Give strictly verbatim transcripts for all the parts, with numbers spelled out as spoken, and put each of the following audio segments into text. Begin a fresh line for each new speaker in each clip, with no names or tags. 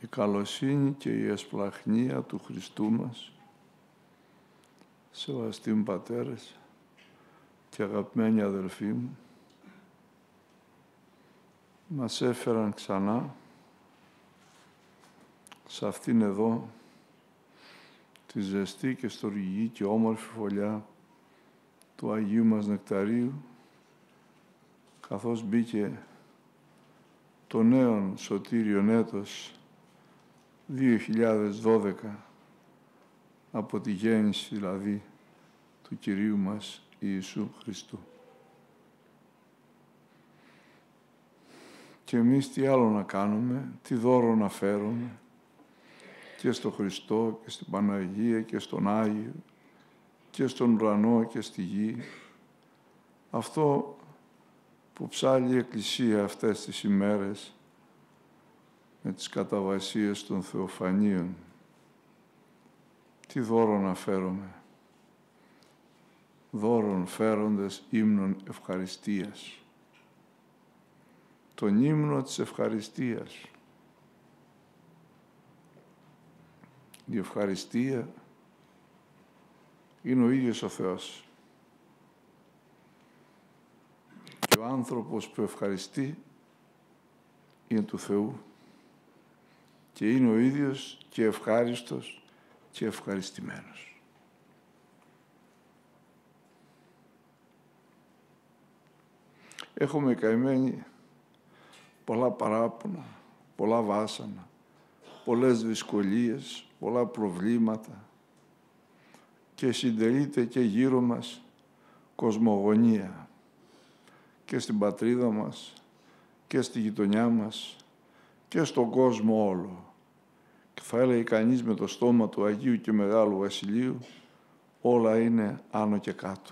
Η καλοσύνη και η εσπλαχνία του Χριστού μας, σεβαστοί μου πατέρες και αγαπημένοι αδελφοί μου, μας έφεραν ξανά σε αυτήν εδώ τη ζεστή και στοργική και όμορφη φωλιά του Αγίου μας Νεκταρίου, καθώς μπήκε το νέο σωτήριον έτος δύο χιλιάδες δώδεκα, από τη γέννηση δηλαδή του Κυρίου μας Ιησού Χριστού. Και εμείς τι άλλο να κάνουμε, τι δώρο να φέρουμε και στο Χριστό και στην Παναγία και στον Άγιο και στον ουρανό και στη γη. Αυτό που ψάλλει η Εκκλησία αυτές τις ημέρες με τις καταβασίες των Θεοφανίων. Τι δώρο να φέρουμε. Δώρον φέροντες ύμνων ευχαριστίας. Τον ύμνο της ευχαριστίας. Η ευχαριστία είναι ο ίδιος ο Θεός. Και ο άνθρωπος που ευχαριστεί είναι του Θεού και είναι ο ίδιος και ευχάριστος και ευχαριστημένος. Έχουμε καημένοι πολλά παράπονα, πολλά βάσανα, πολλές δυσκολίες, πολλά προβλήματα και συντελείται και γύρω μας κοσμογονία και στην πατρίδα μας και στη γειτονιά μας και στον κόσμο όλο. Και θα έλεγε κανείς με το στόμα του Αγίου και Μεγάλου Βασιλείου, όλα είναι άνω και κάτω.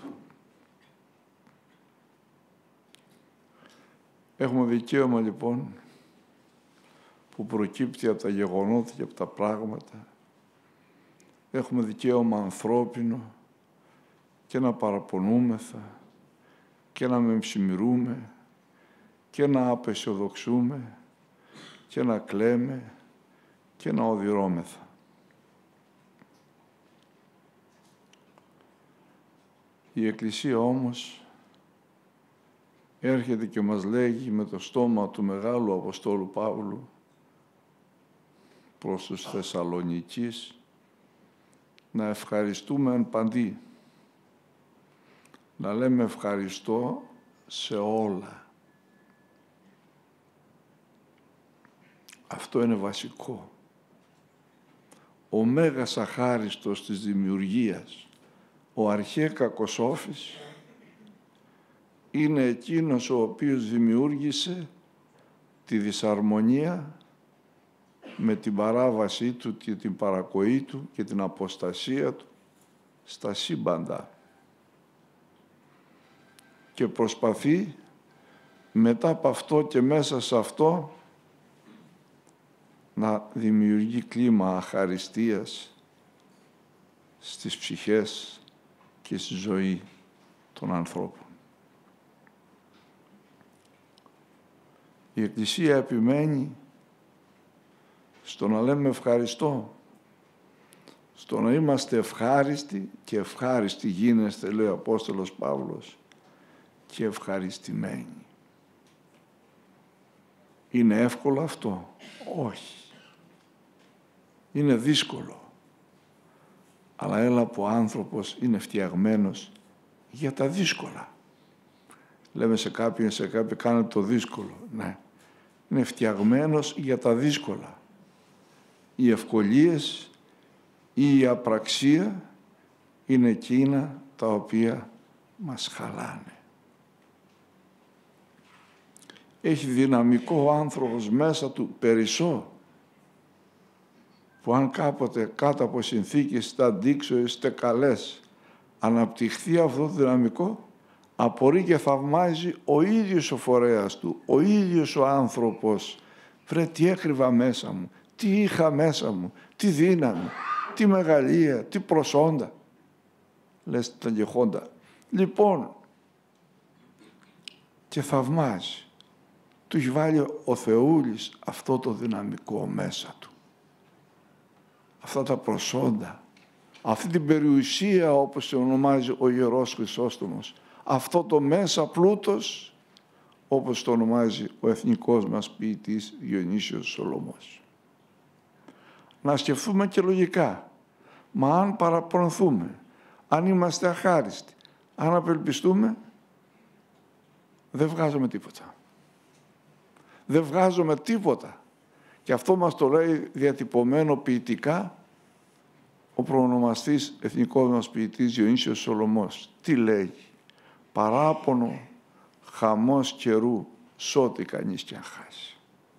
Έχουμε δικαίωμα λοιπόν που προκύπτει από τα γεγονότα και από τα πράγματα. Έχουμε δικαίωμα ανθρώπινο και να παραπονούμεθα και να μεμψημυρούμε και να απεσιοδοξούμε και να κλαίμε και να οδυρώμεθα. Η Εκκλησία όμως έρχεται και μας λέγει με το στόμα του Μεγάλου Αποστόλου Παύλου προς τους Θεσσαλονικείς να ευχαριστούμε εν παντί, να λέμε ευχαριστώ σε όλα. Αυτό είναι βασικό. Ο μέγας αχάριστος της δημιουργίας, ο αρχαί κακοσόφης, είναι εκείνος ο οποίος δημιούργησε τη δυσαρμονία με την παράβασή του και την παρακοή του και την αποστασία του στα σύμπαντα και προσπαθεί μετά από αυτό και μέσα σε αυτό να δημιουργεί κλίμα αχαριστίας στις ψυχές και στη ζωή των ανθρώπων. Η Εκκλησία επιμένει στο να λέμε ευχαριστώ, στο να είμαστε ευχάριστοι και ευχάριστοι γίνεστε, λέει ο Απόστολος Παύλος, και ευχαριστημένοι. Είναι εύκολο αυτό? Όχι. Είναι δύσκολο. Αλλά έλα που ο άνθρωπος είναι φτιαγμένος για τα δύσκολα. Λέμε σε κάποιον, σε κάποιον, κάνε το δύσκολο. Ναι. Είναι φτιαγμένος για τα δύσκολα. Οι ευκολίες ή η απραξία είναι εκείνα τα οποία μας χαλάνε. Έχει δυναμικό ο άνθρωπος μέσα του περισσό, που αν κάποτε κάτω από συνθήκες είτε αντίξωες είτε καλές αναπτυχθεί αυτό το δυναμικό, απορεί και θαυμάζει ο ίδιος ο φορέας του, ο ίδιος ο άνθρωπος. Βρε, τι έκρυβα μέσα μου, τι είχα μέσα μου, τι δύναμη, τι μεγαλεία, τι προσόντα. Λες τα γεχόντα. Λοιπόν, και θαυμάζει. Του έχει βάλει ο Θεούλης αυτό το δυναμικό μέσα του. αυτά τα προσόντα, αυτή την περιουσία, όπως σε ονομάζει ο Ιερός Χρυσόστομος, αυτό το μέσα πλούτος, όπως το ονομάζει ο εθνικός μας ποιητής Διονύσιος Σολωμός. Να σκεφτούμε και λογικά. Μα αν παραπονηθούμε, αν είμαστε αχάριστοι, αν απελπιστούμε, δεν βγάζουμε τίποτα. Δεν βγάζουμε τίποτα. Και αυτό μας το λέει διατυπωμένο ποιητικά ο προνομαστής εθνικός μας ποιητής Διονύσιος Σολωμός. Τι λέει? Παράπονο, χαμός καιρού, σ' ό,τι κανείς κι αν χάσει.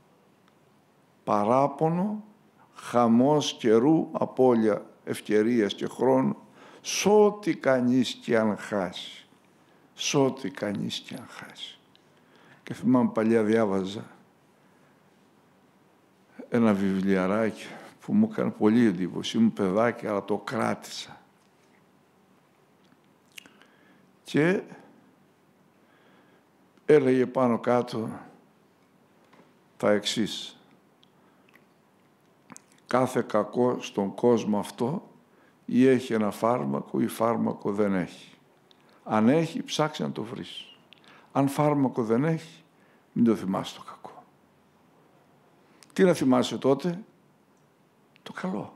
Παράπονο, χαμός καιρού, απώλεια ευκαιρίας και χρόνου, σ' ό,τι κανείς κι αν χάσει. Σ' ό,τι κανείς κι αν χάσει. Και θυμάμαι παλιά διάβαζα ένα βιβλιαράκι που μου έκανε πολύ εντύπωση. Ήμουν παιδάκι, αλλά το κράτησα. Και έλεγε πάνω κάτω τα εξής. Κάθε κακό στον κόσμο αυτό ή έχει ένα φάρμακο ή φάρμακο δεν έχει. Αν έχει, ψάξε να το βρεις. Αν φάρμακο δεν έχει, μην το θυμάσαι το κακό. Τι να θυμάσαι τότε? Το καλό.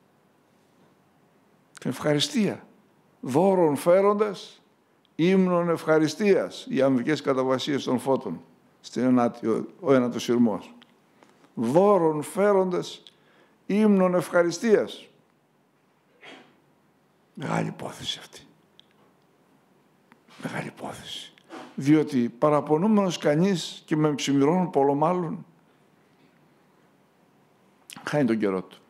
Την ευχαριστία. Δώρον φέροντας, ύμνον ευχαριστίας. Οι αμβικές καταβασίες των φώτων. Στην ενάτη, ο, ο ένατος σειρμός. Δώρον φέροντας, ύμνον ευχαριστίας. Μεγάλη υπόθεση αυτή. Μεγάλη υπόθεση. Διότι παραπονούμενος κανείς και με ψημυρών πολλών μάλλον, χάνει τον καιρό του.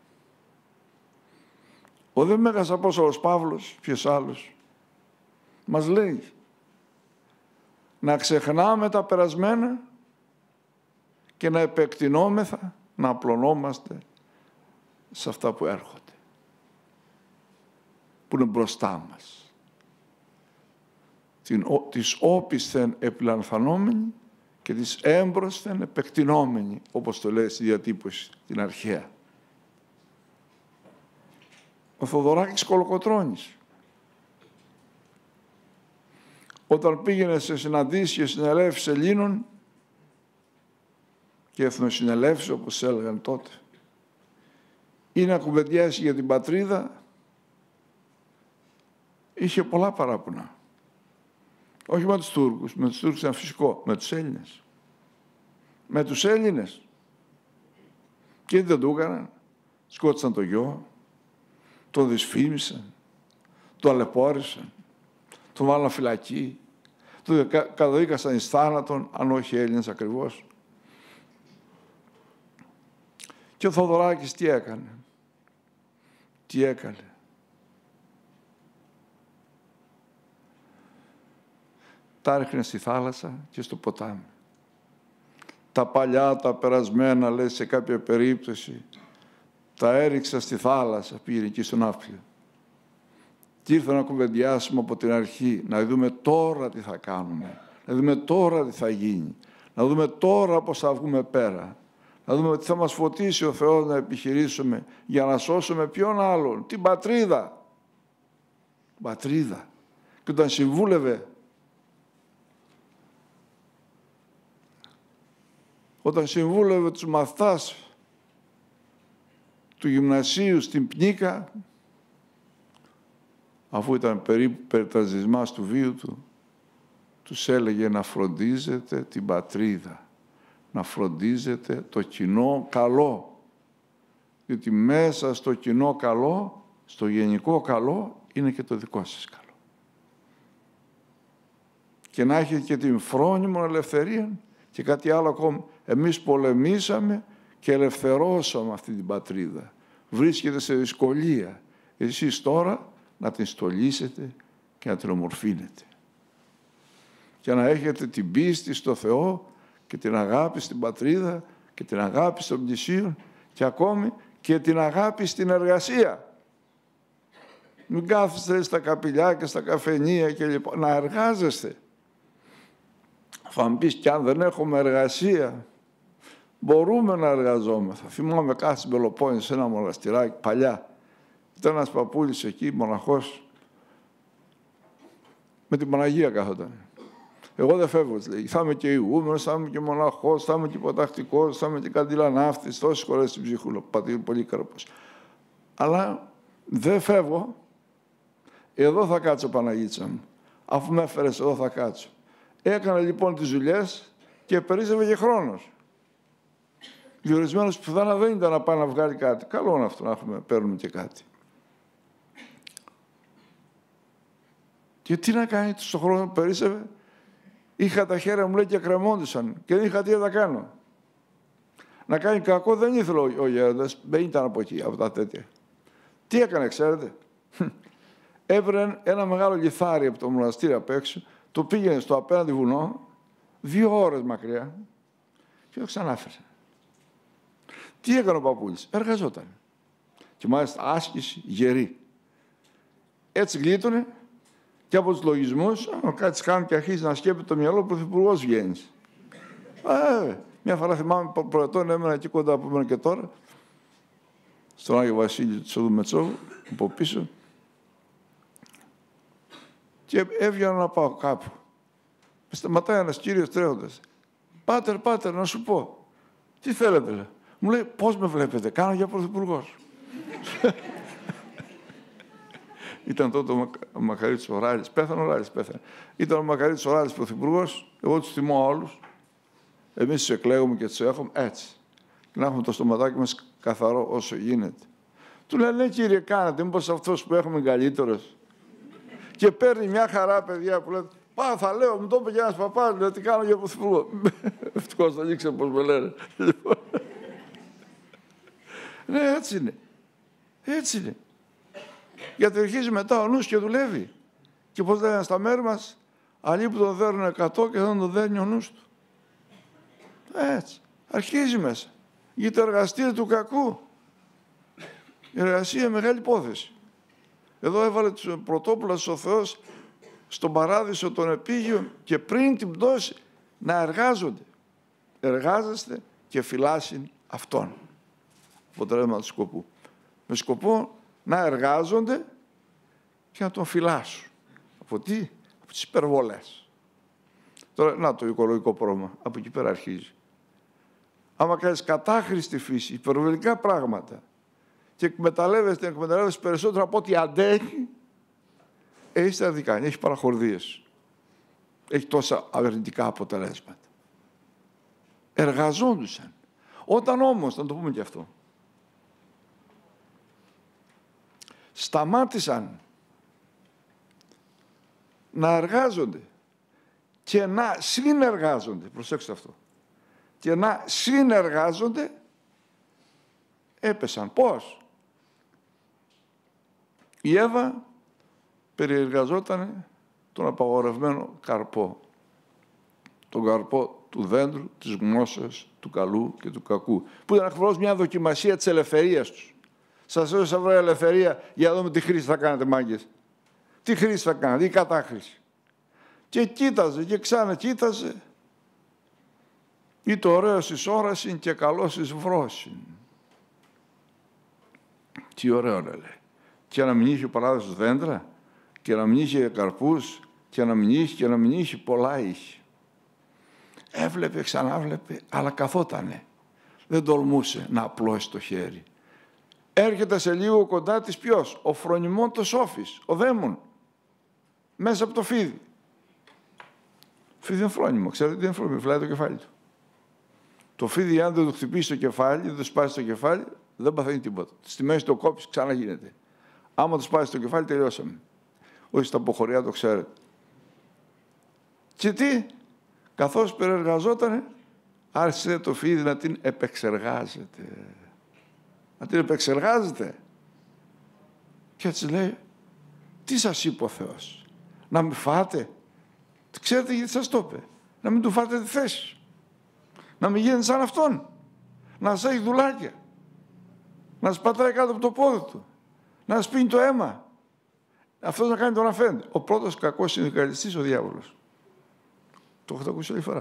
Ο δε Μέγας Απόστολος Παύλος, ποιος άλλος, μας λέει να ξεχνάμε τα περασμένα και να επεκτηνόμεθα, να απλωνόμαστε σε αυτά που έρχονται, που είναι μπροστά μας. Την, τις όπισθεν επιλανθανόμενοι και τις έμπροσθεν επεκτηνόμενοι, όπως το λέει στη διατύπωση, την αρχαία. Ο Θοδωράκης Κολοκοτρώνης, όταν πήγαινε σε συναντήσεις και συνελεύσεις Ελλήνων και εθνοσυνελεύσεις, όπως έλεγαν τότε, ή να κουβεντιάσει για την πατρίδα, είχε πολλά παράπονα. Όχι με τους Τούρκους, με τους Τούρκους ήταν φυσικό, με τους Έλληνες. Με τους Έλληνες. Και δεν το έκαναν. Σκότωσαν το γιο, το δυσφήμισαν, το αλεπόρισαν, το βάλαν φυλακή, το καταδίκασαν εις θάνατον, αν όχι Έλληνες ακριβώς. Και ο Θοδωράκης τι έκανε? Τι έκανε? Τα έριχνε στη θάλασσα και στο ποτάμι. Τα παλιά, τα περασμένα, λέει, σε κάποια περίπτωση, τα έριξα στη θάλασσα, πήγε εκεί στον Ναύπλιο. Και ήρθα να κουβεντιάσουμε από την αρχή, να δούμε τώρα τι θα κάνουμε, να δούμε τώρα τι θα γίνει, να δούμε τώρα πώς θα βγούμε πέρα, να δούμε τι θα μας φωτίσει ο Θεός να επιχειρήσουμε για να σώσουμε ποιον άλλον, την πατρίδα. Πατρίδα. Και όταν συμβούλευε, όταν συμβούλευε τους μαθητάς του γυμνασίου στην Πνίκα, αφού ήταν περίπου περιταζισμάς του βίου του, τους έλεγε να φροντίζετε την πατρίδα, να φροντίζετε το κοινό καλό. Διότι μέσα στο κοινό καλό, στο γενικό καλό, είναι και το δικό σας καλό. Και να έχετε και την φρόνιμη ελευθερία και κάτι άλλο ακόμα. Εμείς πολεμήσαμε και ελευθερώσαμε αυτή την πατρίδα. Βρίσκεται σε δυσκολία. Εσείς τώρα να την στολίσετε και να την ομορφύνετε. Και να έχετε την πίστη στο Θεό και την αγάπη στην πατρίδα και την αγάπη στον πλησίον και ακόμη και την αγάπη στην εργασία. Μην κάθεστε στα καπηλιά και στα καφενεία και λοιπά. Να εργάζεστε. Θα μου πεις, κι αν δεν έχουμε εργασία, Μπορούμε να εργαζόμεθα. Θυμάμαι κάθε στην Πελοπόννησο, σε ένα μοναστηράκι, παλιά. Ήταν ένας παππούλης εκεί, μοναχός, με την Παναγία κάθονταν. Εγώ δεν φεύγω, λέει. Θα είμαι και ηγούμενος, θα είμαι και μοναχός, θα είμαι και υποτακτικός, θα είμαι και καντιλανάφτης, τόσες φορές στην Ψυχούλα, πατήρ Πολύκαρπος. Αλλά δεν φεύγω. Εδώ θα κάτσω, Παναγίτσα μου. Αφού με έφερες, εδώ θα κάτσω. Έκανα λοιπόν τις δουλειές και περίσσευε και χρόνος. Διορισμένος πιθανά δεν ήταν να πάει να βγάλει κάτι. Καλό είναι αυτό να έχουμε, παίρνουμε και κάτι. Και τι να κάνει στον χρόνο που περίσσευε. Είχα τα χέρια μου, λέει, και κρεμόντουσαν και δεν είχα τι να τα κάνω. Να κάνει κακό δεν ήθελε ο, ο γέροντας, δεν ήταν από εκεί, από τα τέτοια. Τι έκανε, ξέρετε. Έβρε ένα μεγάλο λιθάρι από το μοναστήρι απ' έξω, το πήγαινε στο απέναντι βουνό, δύο ώρες μακριά, και το ξανάφερε. Τι έκανε ο παππούλης, εργαζόταν. Και μάλιστα άσκηση γερή. Έτσι γλίτωνε και από τους λογισμούς, αν κάτσεις κάνει και αρχίζει να σκέπτεται το μυαλό, ο πρωθυπουργός βγαίνει. Ε, μια φορά θυμάμαι, προετών έμενα εκεί κοντά που έμενα και τώρα, στον Άγιο Βασίλειο του Σοδού Μετσόβου, από πίσω, και έβγαινα να πάω κάπου. Με σταματάει ένας κύριος τρέχοντας. Πάτερ, πάτερ, να σου πω. Τι θέλετε, λέει. Μου λέει, πώς με βλέπετε, κάνω για πρωθυπουργός. Ήταν τότε ο, ο Μακαρίτης ο Ράλης. Πέθανε ο Ράλης, πέθανε. Ήταν ο Μακαρίτης ο Ράλης πρωθυπουργός. Εγώ τους τιμώ όλους. Εμείς τους εκλέγουμε και τους έχουμε έτσι. Και να έχουμε το στοματάκι μας καθαρό όσο γίνεται. Του λένε, ναι κύριε, κάνατε, μήπως αυτός που έχουμε καλύτερος. Και παίρνει μια χαρά, παιδιά, που λέτε, πά, θα λέω, μου το είπε και ένας παπάς, λέει, τι κάνω για πρωθυπουργό. Ευτυχώς δεν ήξερα πώς με λένε. Ναι, έτσι είναι. Έτσι είναι. Γιατί αρχίζει μετά ο νους και δουλεύει. Και πώς λένε στα μέρη μας, αλλοί που τον δέρνουν εκατό και δεν τον δέρνει ο νους του. Έτσι. Αρχίζει μέσα. Για το εργαστήριο του κακού. Η εργασία μεγάλη υπόθεση. Εδώ έβαλε τους πρωτόπουλους ο Θεός στον παράδεισο των επίγειων και πριν την πτώση να εργάζονται. Εργάζεστε και φυλάσσιν αυτόν. Αποτέλεσμα του σκοπού. Με σκοπό να εργάζονται και να τον φυλάσσουν. Από τι? Από τις υπερβολές. Τώρα, να το οικολογικό πρόβλημα. Από εκεί πέρα αρχίζει. Άμα κάνεις κατάχρηστη φύση, υπερβολικά πράγματα και εκμεταλλεύεσαι, εκμεταλλεύεσαι περισσότερο από ό,τι αντέχει, έχει τα αρνητικά, έχει παραχορδίες. Έχει τόσα αρνητικά αποτελέσματα. Εργαζόντουσαν. Όταν όμως, να το πούμε και αυτό, σταμάτησαν να εργάζονται και να συνεργάζονται, προσέξτε αυτό, και να συνεργάζονται, έπεσαν. Πώς? Η Εύα περιεργαζόταν τον απαγορευμένο καρπό, τον καρπό του δέντρου, της γνώσεως, του καλού και του κακού, που ήταν ακριβώς μια δοκιμασία της ελευθερίας τους. Σας έδωσα βρω ελευθερία για να δούμε τι χρήση θα κάνετε, μάγκες. Τι χρήση θα κάνετε, ή κατάχρηση. Και κοίταζε και ξανά κοίταζε. Ή το ωραίο εις όρασιν και καλός εις βρόσιν. Τι ωραίο να λέει. Και να μην είχε ο παράδεισος δέντρα, και να μην είχε καρπούς, και να μην είχε, και να μην είχε, πολλά είχε. Έβλεπε, ξανάβλεπε, αλλά καθότανε. Δεν τολμούσε να απλώσει το χέρι. Έρχεται σε λίγο κοντά της ποιος? Ο φρονιμόντος όφης, ο δαίμον, μέσα από το φίδι. Φίδι είναι φρόνιμο, ξέρετε τι είναι φρόνιμο, φυλάει το κεφάλι του. Το φίδι, αν δεν το χτυπήσει το κεφάλι, δεν το σπάσει το κεφάλι, δεν παθαίνει τίποτα. Στη μέση το κόψει, ξανά γίνεται. Άμα το σπάσει το κεφάλι, τελειώσαμε. Όχι στα αποχωριά, το ξέρετε. Και τι, καθώς περιεργαζότανε, άρχισε το φίδι να την επεξεργάζεται. Να την επεξεργάζεται. Και έτσι λέει, τι σας είπε ο Θεός? Να μην φάτε? Ξέρετε γιατί σας το είπε? Να μην του φάτε τη θέση. Να μην γίνετε σαν αυτόν. Να σας έχει δουλάκια. Να σας πατάει κάτω από το πόδι του. Να σας πίνει το αίμα. Αυτός να κάνει τον αφέντη. Ο πρώτος κακός συνδικαλιστής ο διάβολος. Το έχω ακούσει άλλη φορά.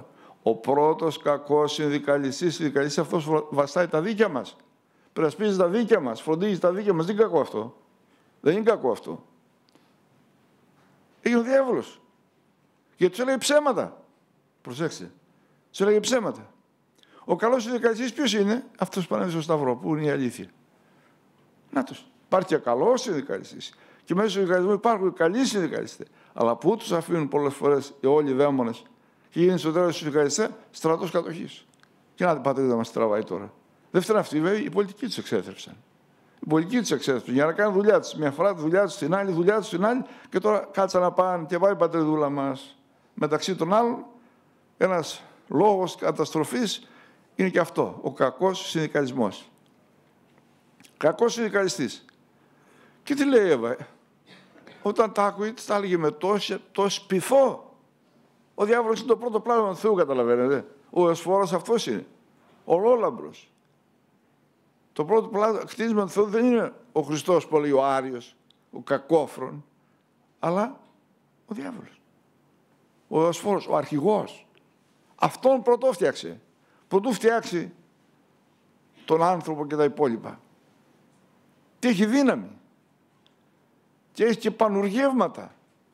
Ο πρώτος κακός συνδικαλιστής, συνδικαλιστής αυτός βαστάει τα δίκαια μας. Περασπίζει τα δίκαια μας, φροντίζει τα δίκαια μας. Δεν είναι κακό αυτό. Δεν είναι κακό αυτό. Έγινε ο διάβολος. Γιατί τους έλεγε ψέματα. Προσέξτε. Τους έλεγε ψέματα. Ο καλός συνδικαλιστής ποιος είναι? Αυτός που πανέβησε στο Σταυρό, που είναι η αλήθεια. Νάτος. Υπάρχει και καλός συνδικαλιστής. Και μέσα στο συνδικαλισμό υπάρχουν καλοί συνδικαλιστές. Αλλά πού τους αφήνουν πολλές φορές οι όλοι οι δαίμονες και γίνει στο τέλος του συνδικαλιστέ στρατός κατοχής. Και να την πατρίδα μας τραβάει τώρα. Δεν φταίνουν αυτοί, βέβαια, οι πολιτικοί τους εξέθρεψαν. Οι πολιτικοί τους εξέθρεψαν για να κάνουν δουλειά τους. Μια φορά τη δουλειά τους, την άλλη δουλειά τους, την άλλη. Και τώρα κάτσα να πάνε και πάει η πατριδούλα μας. Μεταξύ των άλλων, ένας λόγος καταστροφής είναι και αυτό. Ο κακός συνδικαλισμός. Κακός συνδικαλιστής. Και τι λέει η Εύα? Όταν τα άκουε, τα έλεγε με τόσο, τόσο πειθό. Ο διάβολος είναι το πρώτο πλάνο του Θεού, καταλαβαίνετε. Ο Εσφόρος αυτός είναι. Ο Λόλαμπρος. Το πρώτο πλάνο κτίσμα του Θεού δεν είναι ο Χριστός που λέει ο Άριος, ο κακόφρον, αλλά ο διάβολος. Ο Εσφόρος, ο αρχηγός. Αυτόν πρωτό φτιάξε. Πρωτού φτιάξει τον άνθρωπο και τα υπόλοιπα. Και έχει δύναμη. Και έχει και πανουργεύματα.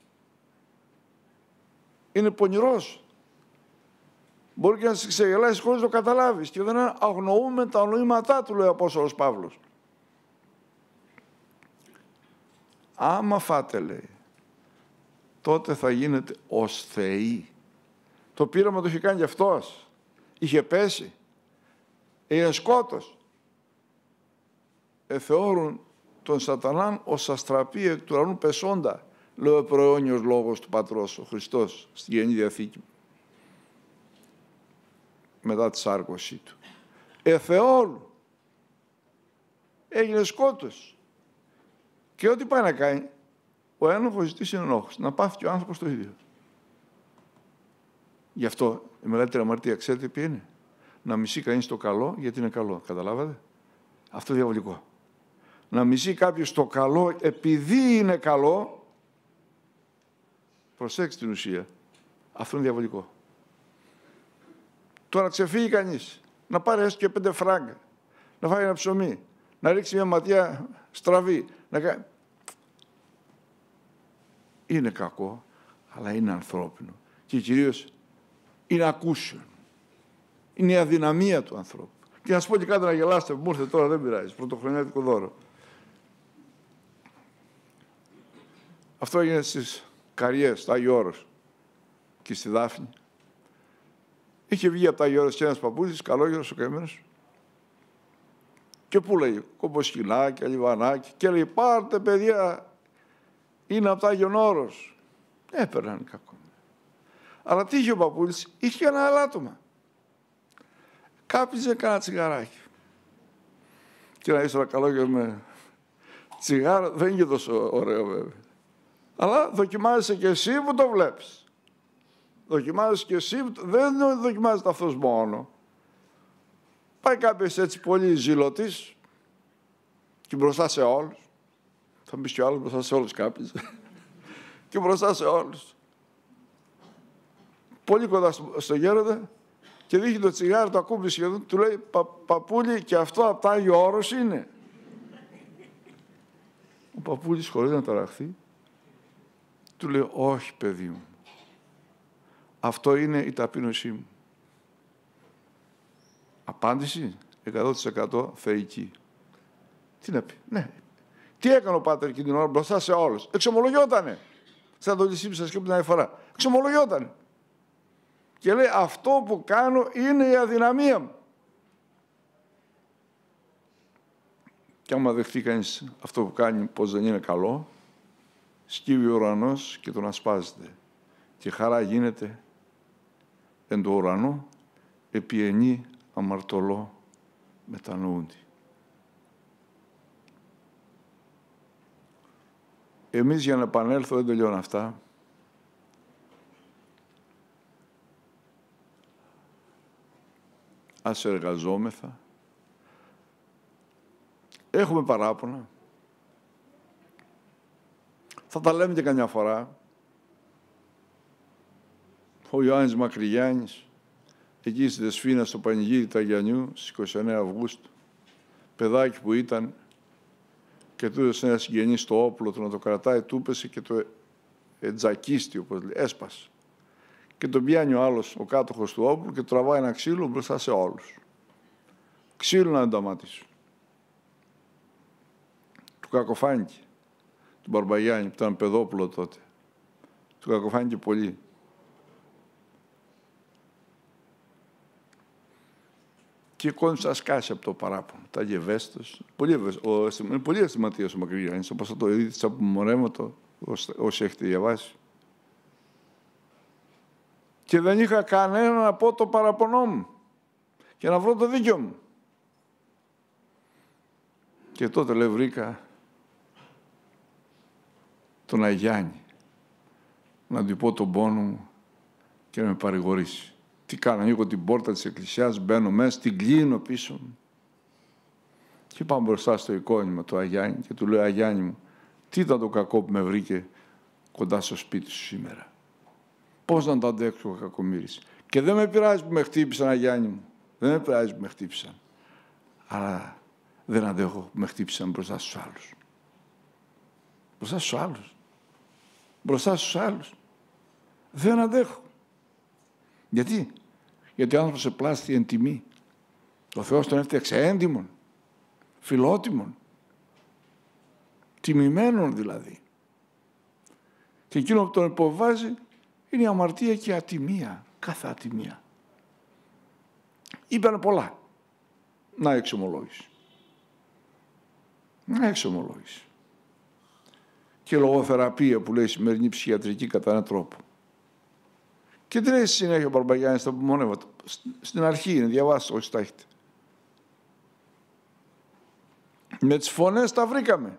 Είναι πονηρός. Μπορεί και να σε ξεγελάσει χωρίς να το καταλάβεις. Και δεν αγνοούμε τα νοήματά του, λέει ο Απόστολος Παύλος. Άμα φάτε, λέει, τότε θα γίνετε ως θεοί. Το πείραμα το είχε κάνει και αυτός. Είχε πέσει. Είναι σκότος. Εθεώρουν τον σατανάν ως αστραπή εκ του ουρανού πεσόντα, λέει ο προαιώνιος λόγος του Πατρός, ο Χριστός, στη Καινή Διαθήκη, μετά τη σάρκωσή του. Εθεώρουν. Έγινε σκότος. Και ό,τι πάει να κάνει, ο ένοχος ζητήσει ενόχος, να πάθει και ο άνθρωπος το ίδιο. Γι' αυτό η μεγαλύτερη αμαρτία, ξέρετε ποια είναι? Να μισεί κανείς το καλό γιατί είναι καλό. Καταλάβατε? Αυτό είναι διαβολικό. Να μισεί κάποιος το καλό επειδή είναι καλό, προσέξτε την ουσία, αυτό είναι διαβολικό. Τώρα ξεφύγει κανείς, να πάρει έστω και πέντε φράγκα, να φάει ένα ψωμί, να ρίξει μια ματιά στραβή, να κάνει... Είναι κακό, αλλά είναι ανθρώπινο. Και κυρίως είναι ακούσιο. Είναι η αδυναμία του ανθρώπου. Και να σας πω και κάτι να γελάσετε που μου ήρθε τώρα, δεν πειράζει, πρωτοχρονιάτικο δώρο. Αυτό έγινε στις Καριές, στο Άγιο Όρος και στη Δάφνη. Είχε βγει από τα Άγιο Όρος και ένας παππούδης, καλόγερος, ο καημένος. Και πού λέει, κομποσκινάκια, λιβανάκια. Και λέει, πάρτε παιδιά, είναι από τα Άγιον Όρος. Έπαιρναν κακό. Αλλά τι είχε ο παππούδης, είχε ένα αλάτωμα. Κάπιζε κάνα τσιγαράκι. Και να είσαι ένα καλόγερο με τσιγάρο, δεν είναι και τόσο ωραίο βέβαια. Αλλά δοκιμάζεσαι και εσύ που το βλέπεις. Δοκιμάζεσαι και εσύ που το... Δεν δοκιμάζεται αυτός μόνο. Πάει κάποιος έτσι πολύ ζηλωτής και μπροστά σε όλους. Θα μπεις κι ο άλλος μπροστά σε όλους κάποιος. Και μπροστά σε όλους. Πολύ κοντά στο, στο γέροντα και δείχνει το τσιγάρο, το ακούμπησε σχεδόν, του λέει Πα, παππούλη, και αυτό από τα Άγιο Όρος είναι. Ο παππούλης χωρίς να ταραχθεί του λέει, όχι παιδί μου, αυτό είναι η ταπείνωσή μου. Απάντηση εκατό τοις εκατό θεϊκή. Τι να πει, ναι. Τι έκανε ο πάτερ εκείνη την ώρα μπροστά σε όλους? Εξομολογιότανε. Σαν το λυσίμι σας και την άλλη φορά. Εξομολογιότανε. Και λέει, αυτό που κάνω είναι η αδυναμία μου. Και άμα δεχτεί κανείς αυτό που κάνει πως δεν είναι καλό, σκύβει ο ουρανός και τον ασπάζεται. Και χαρά γίνεται εν το ουρανό, επιενή αμαρτωλό μετανοούντι. Εμείς για να επανέλθω, δεν τελειώνω αυτά, ας εργαζόμεθα, έχουμε παράπονα, θα τα λέμε και καμιά φορά. Ο Ιωάννης Μακρυγιάννης εκεί στη Δεσφύνα, στο πανηγύρι του Αγιανιού, στις είκοσι εννέα Αυγούστου. Παιδάκι που ήταν και του έδωσε ένα συγγενή στο όπλο του να το κρατάει, του έπεσε και το ετζακίστη, όπως λέει, έσπασε. Και τον πιάνει ο άλλος, ο κάτοχος του όπλου, και τραβάει ένα ξύλο μπροστά σε όλους. Ξύλο να ενταματίσουν. Του κακοφάνηκε, του Μπαρμπαγιάννη, που ήταν παιδόπουλο τότε. Του κακοφάνηκε πολύ. Και κόντυψε να σκάσει από το παράπονο. Τα γευέστος. Πολύ, ο, είναι πολύ αισθηματίας ο Μακρυγιάννης, όπως θα το δείτε από μορέματο, όσοι έχετε διαβάσει. Και δεν είχα κανένα να πω το παραπονό μου και να βρω το δίκιο μου. Και τότε, λέει, βρήκα τον Αγιάννη να του πω τον πόνο μου και να με παρηγορήσει. Τι κάνω, ανοίγω την πόρτα της εκκλησιάς, μπαίνω μέσα, την κλείνω πίσω μου. Και πάω μπροστά στο εικόνημα του Αγιάννη και του λέω, Αγιάννη μου, τι ήταν το κακό που με βρήκε κοντά στο σπίτι σου σήμερα. Πώς να το αντέξω ο κακομοίρης. Και δεν με πειράζει που με χτύπησαν, Αγιάννη μου. Δεν με πειράζει που με χτύπησαν. Αλλά δεν αντέχω που με χτύπησαν μπροστά στους άλλους. Μπροστά στους άλλους. Μπροστά στους άλλους. Δεν αντέχω. Γιατί. Γιατί ο άνθρωπος επλάστη εν τιμή. Ο Θεός τον έφτιαξε έντιμον, φιλότιμον, τιμημένον δηλαδή. Και εκείνο που τον υποβάζει είναι η αμαρτία και η ατιμία, κάθε ατιμία. Είπανε πολλά. Να εξομολόγηση. Να εξομολόγηση. Και λογοθεραπεία που λέει σημερινή ψυχιατρική κατά έναν τρόπο. Και τι λέει στη συνέχεια ο Μπαρμπαγιάννης στα απομονεύματα. Στην αρχή είναι, διαβάστε όσοι τα έχετε. Με τις φωνές τα βρήκαμε.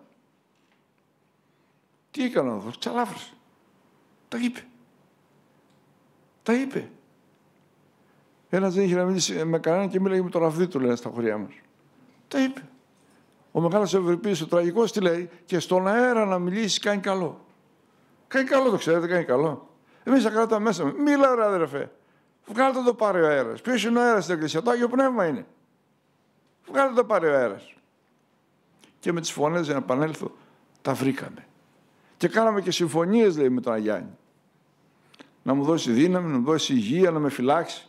Τι έκανε ο Θεός, ξαλάφρωσε. Τα είπε. Τα είπε. Ένας δεν είχε να μιλήσει με κανέναν και μίλαγε με τον Ραβδί του, λένε στα χωριά μας. Τα είπε. Ο μεγάλος Ευρυπίδης, ο τραγικός, τι λέει, και στον αέρα να μιλήσει κάνει καλό. Κάνει καλό, το ξέρετε, κάνει καλό. Εμείς θα κρατάμε μέσα. Μίλα, ρε αδερφέ. Βγάλτε το πάρει ο αέρας. Ποιος είναι ο αέρας στην εκκλησία? Το Άγιο Πνεύμα είναι. Βγάλτε το πάρει ο αέρας. Και με τις φωνές, για να επανέλθω, τα βρήκαμε. Και κάναμε και συμφωνίες, λέει, με τον Αγιάννη. Να μου δώσει δύναμη, να μου δώσει υγεία, να με φυλάξει.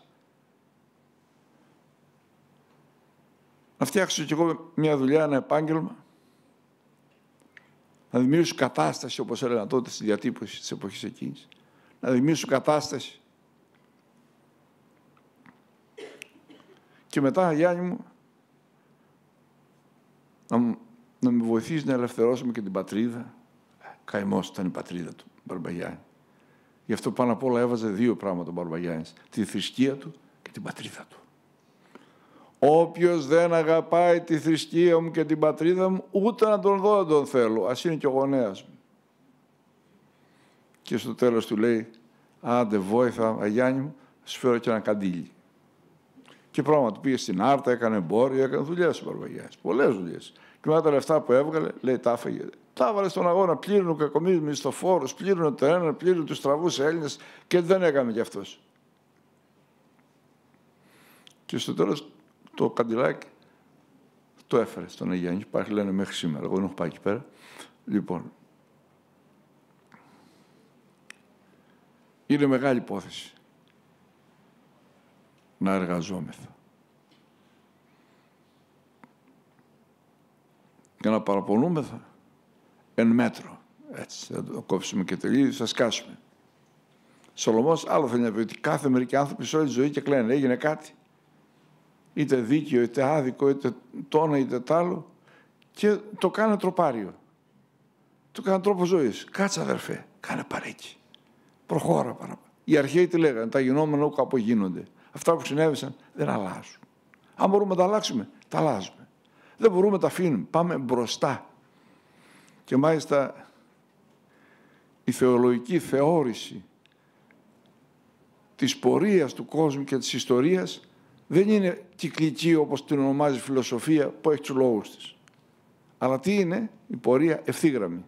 Να φτιάξω κι εγώ μια δουλειά, ένα επάγγελμα. Να δημιουργήσω κατάσταση, όπως έλεγαν τότε στη διατύπωση της εποχής εκείνης. Να δημιουργήσω κατάσταση. Και μετά, Γιάννη μου, να, να με βοηθήσει να ελευθερώσουμε και την πατρίδα. Καημός ήταν η πατρίδα του Μπαρμπαγιάννη. Γι' αυτό πάνω απ' όλα έβαζε δύο πράγματα ο Μπαρμπαγιάννης. Τη θρησκεία του και την πατρίδα του. Όποιος δεν αγαπάει τη θρησκεία μου και την πατρίδα μου, ούτε να τον δω δεν τον θέλω. Ας είναι και ο γονέας μου. Και στο τέλος του λέει, άντε βόηθα, Αγιάννη μου, σου φέρω και ένα καντήλι. Και πράγματι πήγε στην Άρτα, έκανε εμπόριο, έκανε δουλειές ο Μπαρμπαγιάννης. Πολλές δουλειές. Και μετά τα λεφτά που έβγαλε, λέει, τα έφαγε. Τα έβαλε στον αγώνα, πλήρωνε ο κακομοίρης μισθοφόρους, πλήρωνε το ένα, πλήρωνε τους στραβούς Έλληνες και δεν έκανε κι αυτός. Και στο τέλος το καντιλάκι το έφερε στον Αγιάννη. Υπάρχει, λένε, μέχρι σήμερα. Εγώ δεν έχω πάει εκεί πέρα. Λοιπόν, είναι μεγάλη υπόθεση να εργαζόμεθα. Και να παραπονούμεθα εν μέτρο. Έτσι, θα το κόψουμε και τελείως, θα σκάσουμε. Σολομός άλλο θέλει να πει ότι κάθε μερικοί άνθρωποι σε όλη τη ζωή και κλαίνε. Έγινε κάτι. Είτε δίκαιο, είτε άδικο, είτε τόνο, είτε τ' άλλο. Και το κάνε τροπάριο. Το κάνε τρόπο ζωής. Κάτσε, αδερφέ, κάνε παρέκει. Προχώρα παραπάνω. Οι αρχαίοι τι λέγανε, τα γινόμενα όπου απογίνονται. Αυτά που συνέβησαν δεν αλλάζουν. Αν μπορούμε να τα αλλάξουμε, τα αλλάζουμε. Δεν μπορούμε να τα αφήνουμε. Πάμε μπροστά. Και μάλιστα η θεολογική θεώρηση της πορείας του κόσμου και της ιστορίας δεν είναι κυκλική όπως την ονομάζει η φιλοσοφία που έχει τους λόγους της. Αλλά τι είναι? Η πορεία ευθύγραμμη.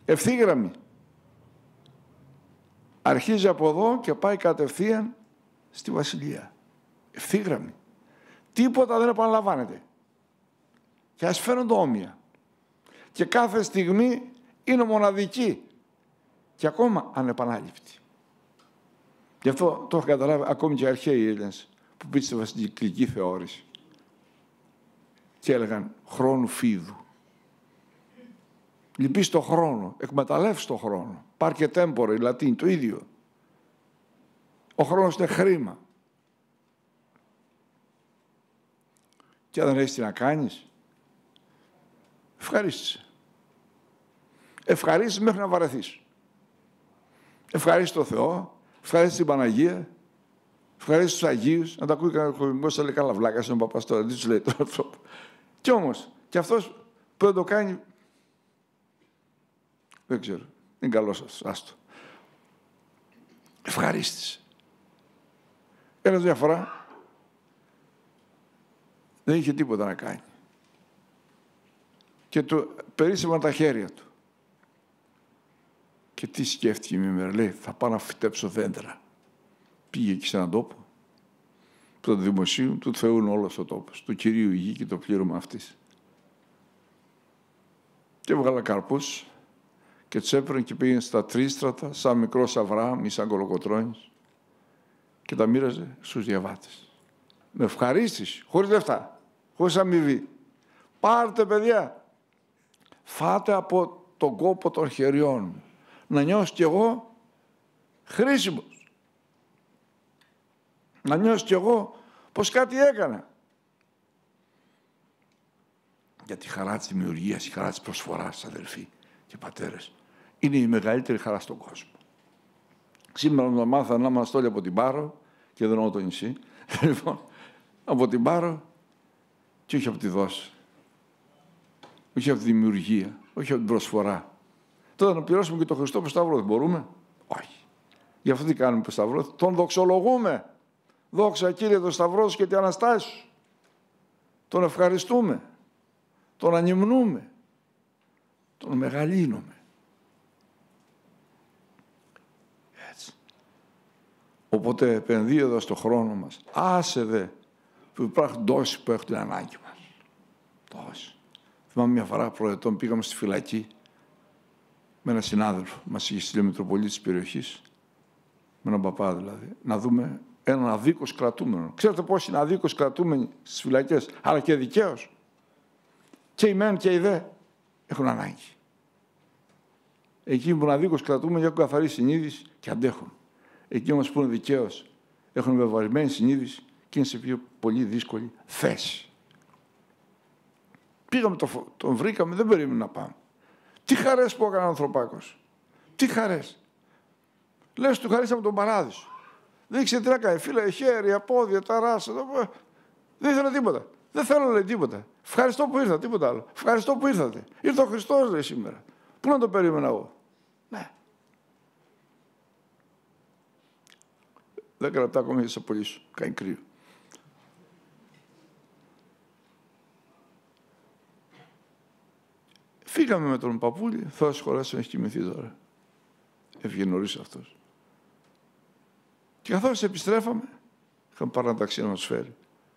Ευθύγραμμη. Αρχίζει από εδώ και πάει κατευθείαν στη Βασιλεία. Ευθύγραμμη. Τίποτα δεν επαναλαμβάνεται. Και ας φαίνονται όμοια. Και κάθε στιγμή είναι μοναδική. Και ακόμα ανεπανάληπτη. Γι' αυτό το έχω καταλάβει ακόμη και οι αρχαίοι Έλληνες που πίστευαν στην κυκλική θεώρηση. Και έλεγαν χρόνου φίδου. Λυπείς το χρόνο, εκμεταλλεύεις το χρόνο. Πάρκε τέμπορε, η Λατίνη, το ίδιο. Ο χρόνος είναι χρήμα. Και αν δεν έχεις τι να κάνεις, ευχαρίστησε. Ευχαρίστησε μέχρι να βαρεθείς. Ευχαρίστησε τον Θεό, ευχαρίστησε την Παναγία, ευχαρίστησε τους Αγίους. Να τα ακούει κανένα χωρισμός, θα λέει καλά βλάκας, είναι ο παπάς τώρα, τι τους λέει τώρα. Κι όμως, και αυτός που δεν το κάνει, δεν ξέρω, είναι καλός αυτός, άστο. Ευχαρίστησε. Ένας μια φορά δεν είχε τίποτα να κάνει. Και του περίσσευαν τα χέρια του. Και τι σκέφτηκε μια μέρα, λέει, θα πάω να φυτέψω δέντρα. Πήγε εκεί σε έναν τόπο, που το δημοσίου του Θεού είναι όλος ο τόπος, του Κυρίου η γη και το πλήρωμα αυτής. Και έβγαλε καρπούς και τους έπαιρνε και πήγαινε στα τρίστρατα, σαν μικρός Αβραάμ ή σαν Κολοκοτρώνης, και τα μοίραζε στους διαβάτες. Με ευχαρίστηση, χωρίς λεφτά, χωρίς αμοιβή. Πάρτε, παιδιά, φάτε από τον κόπο των χεριών μου, να νιώσω κι εγώ χρήσιμος. Να νιώσω κι εγώ πως κάτι έκανα. Γιατί η χαρά της δημιουργίας, η χαρά της προσφοράς, αδελφοί και πατέρες, είναι η μεγαλύτερη χαρά στον κόσμο. Σήμερα να μάθα να είμαστε όλοι από την Πάρο, και δεν εννοώ το νησί, λοιπόν, από την Πάρο και όχι από τη δόση. Όχι από τη δημιουργία, όχι από την προσφορά. Τώρα να πληρώσουμε και τον Χριστό που Σταυρό, δεν μπορούμε. Όχι. Γι' αυτό τι κάνουμε που Σταυρό, τον δοξολογούμε. Δόξα Κύριε τον Σταυρό σου και την Αναστάση σου. Τον ευχαριστούμε. Τον ανυμνούμε. Τον μεγαλύνουμε. Έτσι. Οπότε επενδύει εδώ στο χρόνο μας. Άσε δε που υπάρχουν τόσοι που έχουν την ανάγκη μας. Τόσοι. Θυμάμαι μια φορά προετών πήγαμε στη φυλακή με έναν συνάδελφο. Μας είχε στείλει ο Μητροπολίτης της περιοχής, με έναν παπά δηλαδή, να δούμε έναν αδίκως κρατούμενο. Ξέρετε πώς είναι αδίκως κρατούμενοι στις φυλακές, αλλά και δικαίως. Και οι μεν και οι δε έχουν ανάγκη. Εκείνοι που είναι αδίκως κρατούμενοι έχουν καθαρή συνείδηση και αντέχουν. Εκείνοι όμως που είναι δικαίως έχουν βεβαρημένη συνείδηση και είναι σε πιο πολύ δύσκολη θέση. Πήγαμε, το, τον βρήκαμε, δεν περίμενε να πάμε. Τι χαρές που έκανε ο ανθρωπάκος. Τι χαρές. Λες του χαρίσαμε τον παράδεισο. Δεν ήξερε τι να κάνει. Φίλε, χέρια, πόδια, ταράσα. Δεν ήθελε τίποτα. Δεν θέλω λέει τίποτα. Ευχαριστώ που ήρθατε, τίποτα άλλο. Ευχαριστώ που ήρθατε. Ήρθε ο Χριστός λέει σήμερα. Πού να το περίμενα εγώ. Ναι. Δέκα λεπτά ακόμη θα σε απολύσω. Κάνει κρύο. Φύγαμε με τον παππούλη, θα σχολάσει, έχει κοιμηθεί τώρα. Έφυγε νωρίς αυτός. Και καθώς επιστρέφαμε, είχαμε πάρει ένα ταξί να μας φέρει.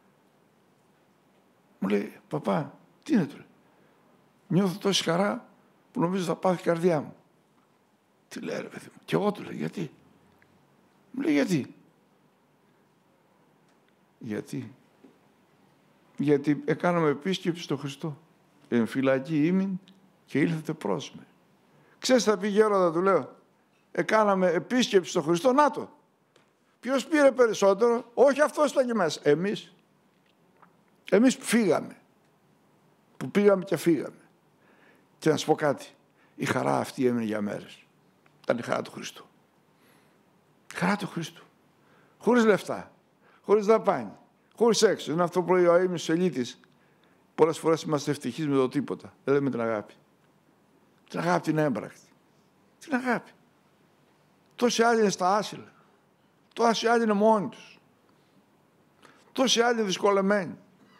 Μου λέει, παπά, τι είναι τώρα. Νιώθω τόση χαρά που νομίζω θα πάθει η καρδιά μου. Τι λέει ρε παιδί μου. Και εγώ του λέω, γιατί. Μου λέει, γιατί. Γιατί. Γιατί έκαναμε επίσκεψη στο Χριστό. Εν φυλακή ήμην και ήλθετε προς με. Ξέρεις θα πει γέροντα, του λέω. Εκάναμε επίσκεψη στο Χριστό, να το. Ποιος πήρε περισσότερο, όχι αυτός ήταν και μέσα. Εμείς. Εμείς που φύγαμε. Που πήγαμε και φύγαμε. Και να σου πω κάτι. Η χαρά αυτή έμεινε για μέρες. Ήταν η χαρά του Χριστού. Η χαρά του Χριστού. Χωρίς λεφτά. Χωρίς δαπάνη. Χωρίς έξω. Είναι αυτό που λέει ο αείμνηστος Ελίτης. Πολλές φορές είμαστε ευτυχείς με το τίποτα. Δεν λέμε την αγάπη. Την αγάπη την έμπρακτη. Την αγάπη. Τόσοι άλλοι είναι στα άσυλα. Τόσοι άλλοι είναι μόνοι τους. Τόσοι άλλοι είναι δυσκολεμένοι.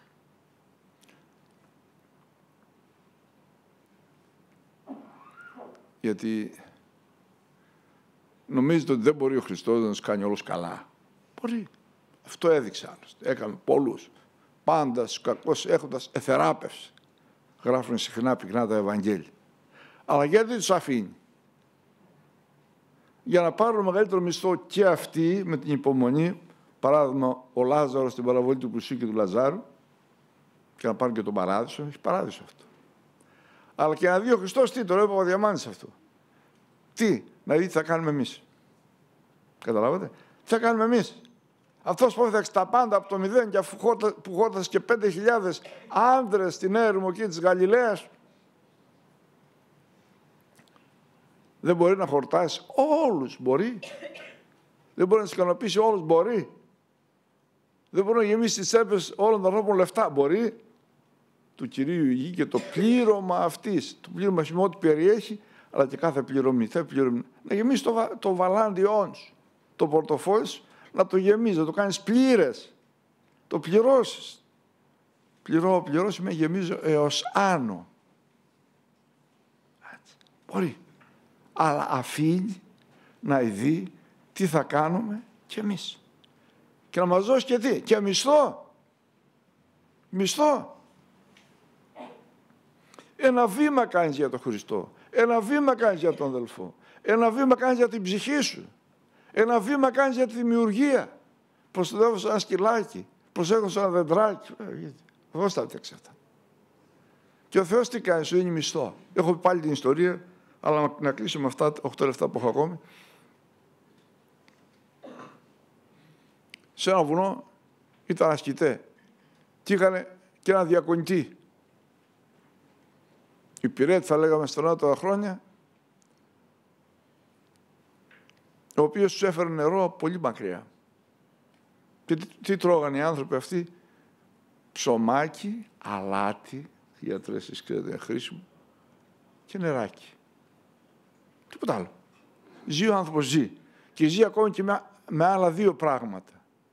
Γιατί νομίζετε ότι δεν μπορεί ο Χριστός να τους κάνει όλους καλά. Μπορεί. Αυτό έδειξε άλλωστε. Έκαμε πολλούς. Πάντα στους κακούς έχοντας εθεράπευση. Γράφουν συχνά πυκνά τα Ευαγγέλια. Αλλά γιατί τους αφήνει? Για να πάρουν μεγαλύτερο μισθό και αυτοί με την υπομονή. Παράδειγμα, ο Λάζαρος στην παραβολή του πλουσίου και του Λαζάρου, και να πάρουν και τον παράδεισο. Έχει παράδεισο αυτό. Αλλά και να δει ο Χριστός τι, το λέει ο Παπαδιαμάνης αυτό. Τι, να δει τι θα κάνουμε εμείς. Καταλάβατε. Τι θα κάνουμε εμείς. Αυτός που έφτιαξε τα πάντα από το μηδέν και αφού που χόρτασε και πέντε χιλιάδες άνδρες στην έρημο εκεί της Γαλιλαίας, δεν μπορεί να χορτάσει όλους. Μπορεί. Δεν μπορεί να τους ικανοποιήσει όλους. Μπορεί. Δεν μπορεί να γεμίσει τις τσέπες όλων των ανθρώπων λεφτά. Μπορεί. Του Κυρίου η γη και το πλήρωμα αυτής. Το πλήρωμα σημαίνει ό,τι περιέχει, αλλά και κάθε πληρωμή. Θα πληρωμή. Να γεμίσει το, το βαλάντιόν σου, το πορτοφόλι σου, να το γεμίσει, να το κάνεις πλήρες. Το πληρώσεις. Πληρώ, πληρώ σημαίνει γεμίζω έως άνω. Έτσι. Μπορεί. Αλλά αφήνει να δει τι θα κάνουμε κι εμείς. Και να μας δώσει και τι. Και μισθό. Μισθό. Ένα βήμα κάνεις για τον Χριστό. Ένα βήμα κάνεις για τον αδελφό. Ένα βήμα κάνεις για την ψυχή σου. Ένα βήμα κάνεις για τη δημιουργία. Προστατεύω ένα σκυλάκι. Προσέχω ένα δεντράκι. Εγώ τα έφτιαξα αυτά. Και ο Θεός τι κάνει, σου δίνει μισθό. Έχω πει πάλι την ιστορία, αλλά να κλείσω με αυτά οκτώ λεπτά που έχω ακόμη. Σε ένα βουνό ήταν ασκητέ και είχαν και ένα διακονητή. Υπηρέτη θα λέγαμε στα νεότερα χρόνια, ο οποίος τους έφερε νερό πολύ μακριά. Και τι, τι τρώγανε οι άνθρωποι αυτοί? Ψωμάκι, αλάτι, γιατρές εσείς ξέρετε είναι χρήσιμο, και νεράκι. Τίποτα άλλο. Ζει ο άνθρωπος, ζει. Και ζει ακόμη και με, με άλλα δύο πράγματα.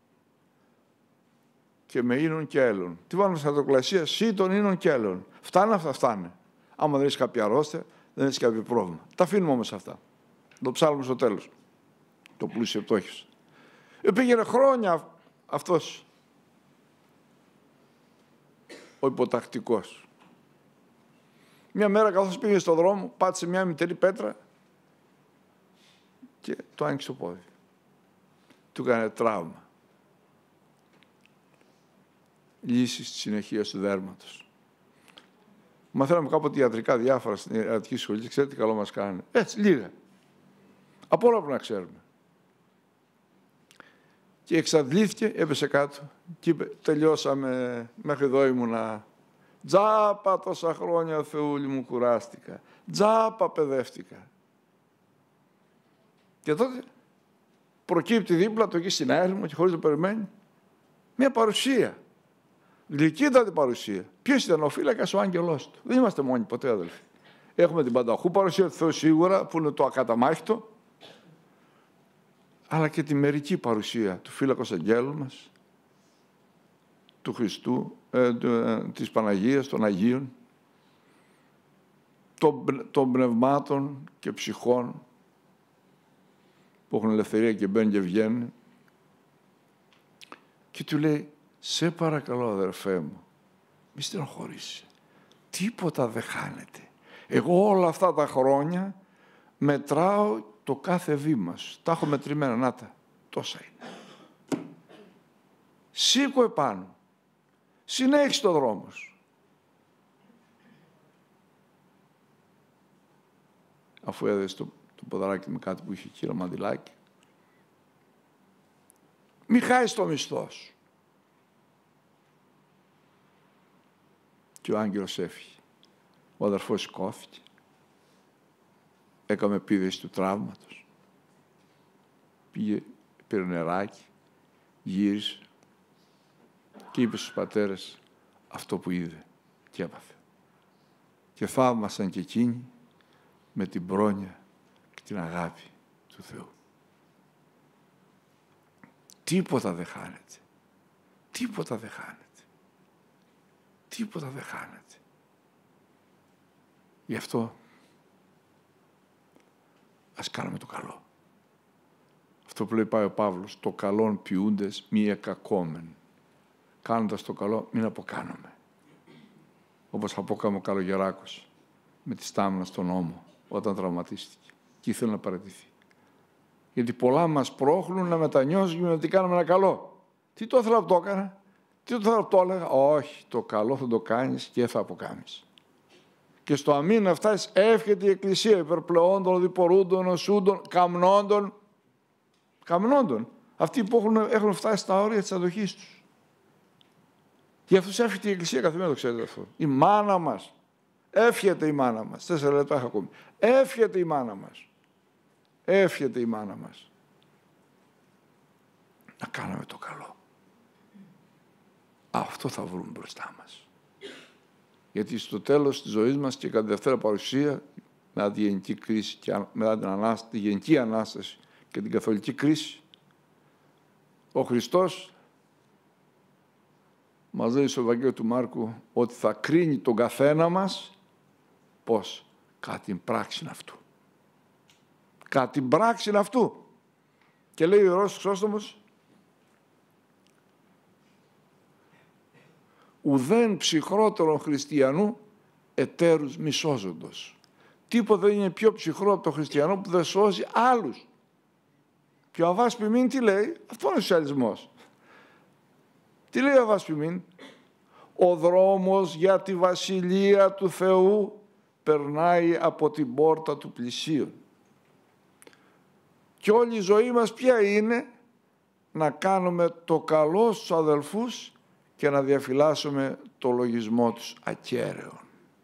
Και με ίνων και έλων. Τι βάλουμε στα χαρτοκλασία? Σύ των ίνων και έλων. Φτάνε αυτά, φτάνε. Άμα δεν έχεις κάποια αρρώστια, δεν έχεις κάποιο πρόβλημα. Τα αφήνουμε όμως αυτά. Το ψάλουμε στο τέλος. Το πλούσιο πτώχης. Πήγαινε χρόνια αυτός ο υποτακτικός. Μια μέρα καθώς πήγε στον δρόμο, πάτησε μια μητερή πέτρα και το άνοιξε το πόδι. Του έκανε τραύμα. Λύση στη συνεχεία του δέρματος. Μαθαίναμε κάποτε ιατρικά διάφορα στην ιατρική σχολή. Ξέρετε τι καλό μας κάνανε. Έτσι, λίγα. Από όλα πρέπει να ξέρουμε. Και εξαντλήθηκε, έπεσε κάτω και είπε, τελειώσαμε, μέχρι εδώ ήμουνα. Τζάπα τόσα χρόνια, Θεούλη μου, κουράστηκα. Τζάπα παιδεύτηκα. Και τότε προκύπτει δίπλα το εκεί στην έρημο και χωρίς να περιμένει μια παρουσία. Γλυκύτατη παρουσία. Ποιος ήταν ο φύλακας? Ο άγγελός του. Δεν είμαστε μόνοι ποτέ, αδελφοί. Έχουμε την πανταχού παρουσία του Θεού σίγουρα, που είναι το ακαταμάχητο, αλλά και τη μερική παρουσία του φύλακος αγγέλου μας, του Χριστού, ε, ε, της Παναγίας, των Αγίων, των, των πνευμάτων και ψυχών που έχουν ελευθερία και μπαίνουν και βγαίνουν. Και του λέει, σε παρακαλώ αδερφέ μου, μη στενοχωρήσει. Τίποτα δεν χάνεται. Εγώ όλα αυτά τα χρόνια μετράω το κάθε βήμα σου. Τα έχω μετρημένα, να τα. Τόσα είναι. Σήκω επάνω. Συνέχισε το δρόμο σου. Αφού έδεσε το, το ποδαράκι με κάτι που είχε κύριο μαντιλάκι. Μη χάσεις το μισθό σου. Και ο άγγελος έφυγε. Ο αδερφός σηκώθηκε. Έκαμε επίδεση του τραύματος. Πήγε, πήρε νεράκι, γύρισε και είπε στους πατέρες αυτό που είδε και έπαθε. Και θαύμασαν και εκείνοι με την πρόνοια και την αγάπη του Θεού. Τίποτα δεν χάνεται. Τίποτα δεν χάνεται. Τίποτα δεν χάνεται. Γι' αυτό ας κάνουμε το καλό. Αυτό που λέει πάει ο Παύλος, το καλόν ποιούντες μη εκακόμεν. Κάνοντας το καλό, μην αποκάνουμε. Όπως απόκαμε ο Καλογεράκος με τη στάμνα στον ώμο, όταν τραυματίστηκε και ήθελε να παραιτηθεί. Γιατί πολλά μας πρόχνουν να μετανιώσουμε ότι κάναμε ένα καλό. Τι το ήθελα που το έκανα, τι το ήθελα που το έλεγα. Όχι, το καλό θα το κάνεις και θα αποκάμεις. Και στο αμήν να φτάσεις, εύχεται η Εκκλησία υπερπλεόντων, οδηπορούντων, οσούντων, καμνόντων. Καμνόντων. Αυτοί που έχουν, έχουν φτάσει στα όρια της αντοχής τους. Για αυτούς εύχεται η Εκκλησία καθημερινά, το ξέρετε αυτό. Η μάνα μας. Εύχεται η μάνα μας. Τέσσερα λεπτά έχω ακόμη. Εύχεται η μάνα μας. Εύχεται η μάνα μας. Να κάνουμε το καλό. Αυτό θα βρούμε μπροστά μας. Γιατί στο τέλος της ζωής μας και κατά δεύτερα παρουσία, μετά τη γενική κρίση και μετά την ανάσταση, τη γενική Ανάσταση και την καθολική κρίση, ο Χριστός μας λέει στο Ευαγγέλιο του Μάρκου ότι θα κρίνει τον καθένα μας πώς, κατά την πράξη αυτού. Κατά την πράξη αυτού. Και λέει ο Ιερός Χρυσόστομος, ουδέν ψυχρότερον χριστιανού εταίρους μη σώζοντος. Τίποτα δεν είναι πιο ψυχρό από τον χριστιανό που δεν σώζει άλλους. Και ο Αββάς Ποιμήν τι λέει, αυτό είναι ο σοσιαλισμός. Τι λέει ο Αββάς Ποιμήν, ο δρόμος για τη βασιλεία του Θεού περνάει από την πόρτα του πλησίον. Και όλη η ζωή μας ποια είναι, να κάνουμε το καλό στους αδελφούς και να διαφυλάσσουμε το λογισμό τους ακέραιο.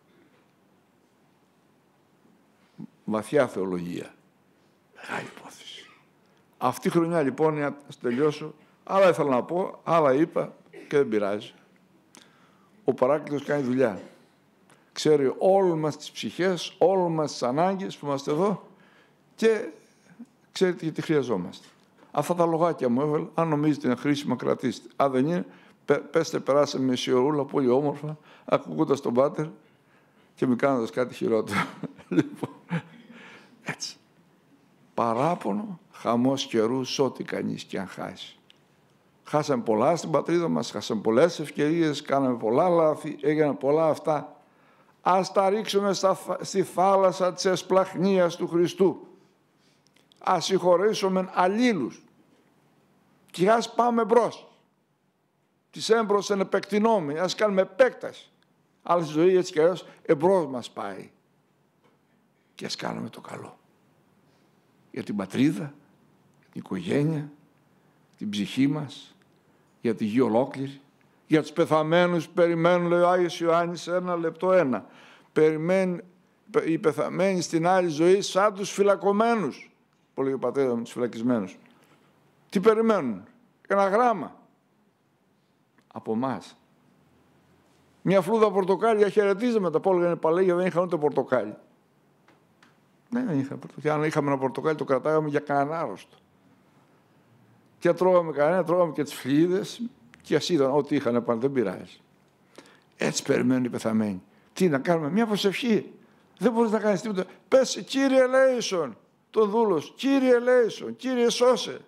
Βαθιά θεολογία. Μεγάλη υπόθεση. Αυτή η χρονιά λοιπόν, για να τελειώσω, άλλα ήθελα να πω, άλλα είπα και δεν πειράζει. Ο Παράκλητος κάνει δουλειά. Ξέρει όλες μας τις ψυχές, όλες μας τις ανάγκες που είμαστε εδώ και ξέρετε γιατί χρειαζόμαστε. Αυτά τα λογάκια μου έβαλα, αν νομίζετε είναι χρήσιμα κρατήστε. Αν δεν είναι, πέστε περάσαμε με σιωρούλα πολύ όμορφα, ακούγοντας τον Πάτερ και μη κάνοντας κάτι χειρότερο. Λοιπόν, έτσι. Παράπονο, χαμός καιρού, ό,τι κανείς και αν χάσει. Χάσαμε πολλά στην πατρίδα μας, χάσαμε πολλές ευκαιρίες, κάναμε πολλά λάθη, έγιναν πολλά αυτά. Ας τα ρίξουμε στα, στη θάλασσα της εσπλαχνίας του Χριστού. Ας συγχωρήσουμε αλλήλους και ας πάμε μπρος. Της έμπρος εν επεκτηνόμη, ας κάνουμε επέκταση. Αλλά στη ζωή έτσι και αλλιώς εμπρός μας πάει. Και ας κάνουμε το καλό. Για την πατρίδα, για την οικογένεια, την ψυχή μας, για τη γη ολόκληρη, για τους πεθαμένους περιμένουν, λέει ο Άγιος Ιωάννης, ένα λεπτό ένα. Περιμένουν οι πεθαμένοι στην άλλη ζωή σαν τους φυλακωμένους. Που λέει ο πατέρα με τους φυλακισμένους. Τι περιμένουν, ένα γράμμα από εμάς. Μια φλούδα πορτοκάλια χαιρετίζαμε, τα πόλεγανε παλαίγια, δεν είχαν ούτε πορτοκάλι. Ναι, δεν είχα πορτοκάλι. Αν είχαμε ένα πορτοκάλι, το κρατάγαμε για κανένα άρρωστο. Και τρώγαμε κανένα, τρώγαμε και τις φλίδες και ας είδαν ό,τι είχαν πάνω, δεν πειράζει. Έτσι περιμένουν οι πεθαμένοι. Τι να κάνουμε, μια προσευχή. Δεν μπορείς να κάνεις τίποτα. Πες, Κύριε ελέησον, τον δούλος, Κύριε ελέησον, Κύριε σώσε.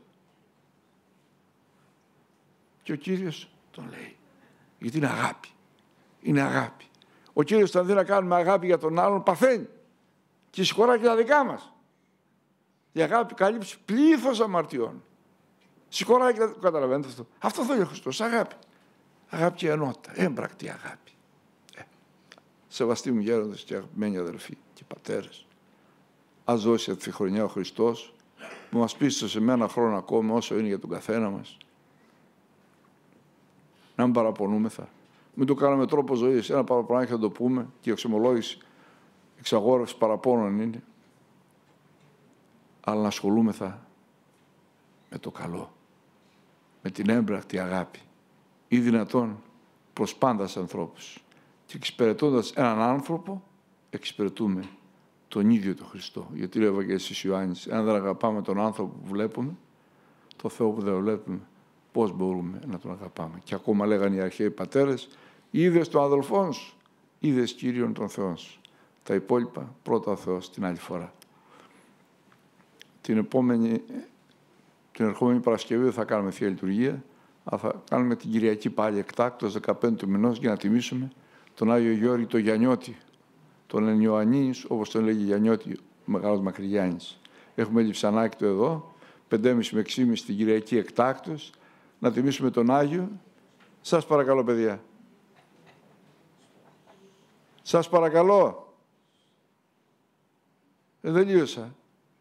Και ο Κύριος τον λέει. Γιατί είναι αγάπη. Είναι αγάπη. Ο Κύριος όταν δει να κάνουμε αγάπη για τον άλλον, παθαίνει. Και συγχωράει και τα δικά μας. Η αγάπη καλύψει πλήθος αμαρτιών. Συγχωράει και τα... Καταλαβαίνετε αυτό. Αυτό θέλει ο Χριστός. Αγάπη. Αγάπη και ενότητα. Έμπρακτη αγάπη. Ε. Σεβαστοί μου γέροντες και αγαπημένοι αδελφοί και πατέρες. Ας δώσει αυτή τη χρονιά ο Χριστός που μας πίστωσε με ένα χρόνο ακόμα όσο είναι για τον καθένα μας. Να μην παραπονούμεθα. Μην το κάνουμε τρόπο ζωής. Ένα παραπονάκι θα το πούμε και η εξομολόγηση εξαγόρευση παραπώνων είναι. Αλλά να ασχολούμεθα με το καλό. Με την έμπρακτη αγάπη. Ή δυνατόν προς πάντας ανθρώπους. Και εξυπηρετώντας έναν άνθρωπο, εξυπηρετούμε τον ίδιο τον Χριστό. Γιατί λέει ο Ευαγγελιστής Ιωάννης, αν δεν αγαπάμε τον άνθρωπο που βλέπουμε, το Θεό που δεν βλέπουμε, πώς μπορούμε να τον αγαπάμε. Και ακόμα λέγανε οι αρχαίοι πατέρες, είδες τον αδελφόν σου, είδες Κύριον τον Θεό σου. Τα υπόλοιπα πρώτα ο Θεός την άλλη φορά. Την επόμενη, την ερχόμενη Παρασκευή δεν θα κάνουμε Θεία Λειτουργία, αλλά θα κάνουμε την Κυριακή πάλι εκτάκτως δεκαπέντε του μηνός για να τιμήσουμε τον Άγιο Γιώργη τον Γιαννιώτη, τον Ενιωαννίνης, όπως τον λέγει Γιαννιώτη, ο μεγάλος Μακρυγιάννης. Έχουμε Λειψανάκι του εδώ, πεντέμισι με έξι την Κυριακή εκτάκτως, να τιμήσουμε τον Άγιο. Σας παρακαλώ, παιδιά. Σας παρακαλώ. Ε, δεν λύωσα.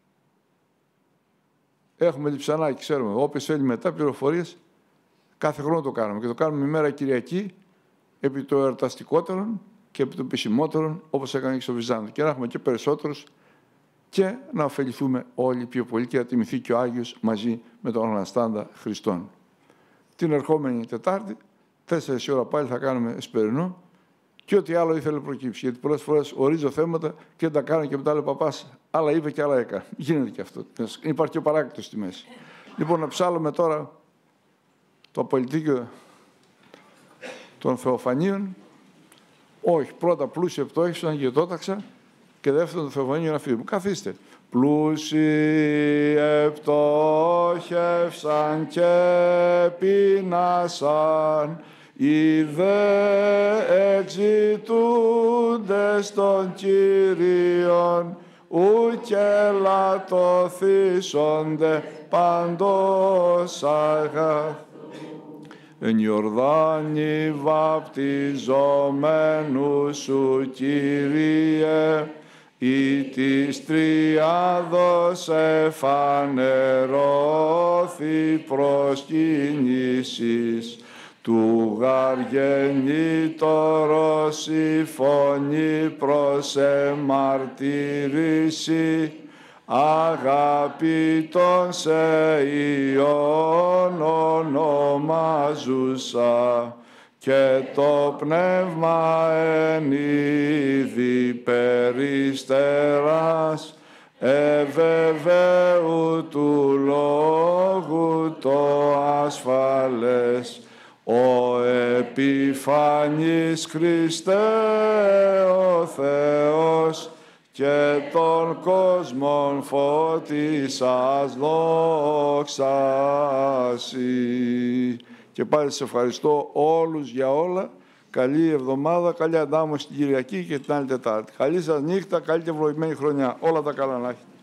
Έχουμε Λειψανάκι, ξέρουμε. Όποιος θέλει μετά πληροφορίες, κάθε χρόνο το κάνουμε. Και το κάνουμε ημέρα Κυριακή, επί το εορταστικότερον και επί το επισημότερον, όπως έκανε και στο Βυζάντιο. Και να έχουμε και περισσότερους και να ωφεληθούμε όλοι πιο πολύ και να τιμηθεί και ο Άγιος μαζί με τον Αναστάντα Χριστόν. Την ερχόμενη Τετάρτη, τέσσερις ώρα πάλι θα κάνουμε εσπερινό και ό,τι άλλο ήθελε προκύψει. Γιατί πολλές φορές ορίζω θέματα και δεν τα κάνω και μετά λέει παπάς, άλλα είπε και άλλα έκανε. Γίνεται και αυτό. Υπάρχει και ο παράκτητος στη μέση. Λοιπόν, να ψάλουμε τώρα το απολυτίκιο των Θεοφανίων. Όχι, πρώτα πλούσιοι επτόχευσαν και τόταξα και δεύτερον το Θεοφανίο να φύγουμε. Καθίστε. Πλούσιοι επτόχευσαν και πεινάσαν, οι δε εξητούντες των Κυρίων, ουκ ελαττωθήσονται παντός αγαθ. Εν Ιορδάνη βαπτιζομένου σου, Κύριε, ή της τριάδος εφανερώθη προσκύνησης, του γαργενήτωρος η φωνή προς εμαρτύρηση, αγαπητόν σε Υιόν ονομάζουσα, και το πνεύμα εν είδη περιστεράς, εβεβαίου του λόγου το ασφαλές, ο επιφανής Χριστέ ο Θεός, και των κόσμων φώτισας δόξαση. Και πάλι σε ευχαριστώ όλους για όλα. Καλή εβδομάδα, καλή αντάμωση την Κυριακή και την άλλη Τετάρτη. Καλή σας νύχτα, καλή και ευλογημένη χρονιά. Όλα τα καλά να έχετε.